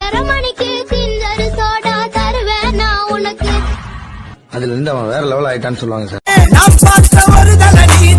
அதுல இருந்து அவன் வேற லெவல் ஆயிட்டான்னு சொல்லுவாங்க சார். நான் பார்த்த ஒரு தலனி